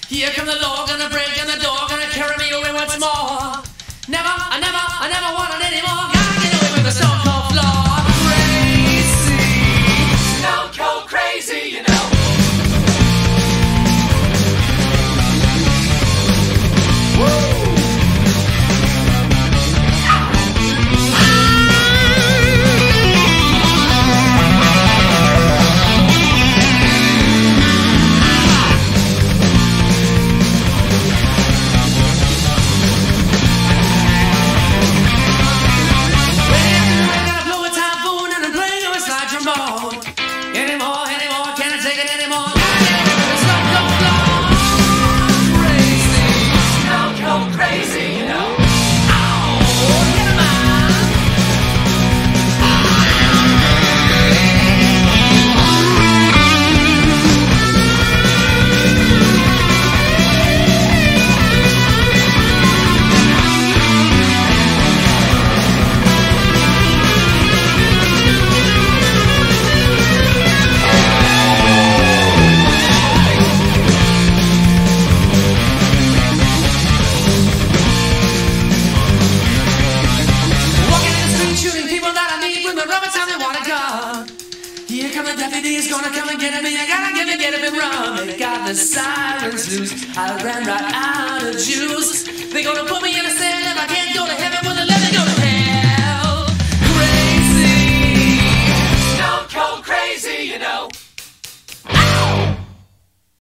Here come the law, gonna break in the door, gonna carry me away once more. I never wanted any more. Gotta get away with the stone cold floor. Crazy, stone cold crazy, you know. Deputy's gonna come and get me. I gotta get him and run. They got the sirens loose. I ran right out of juice. They gonna put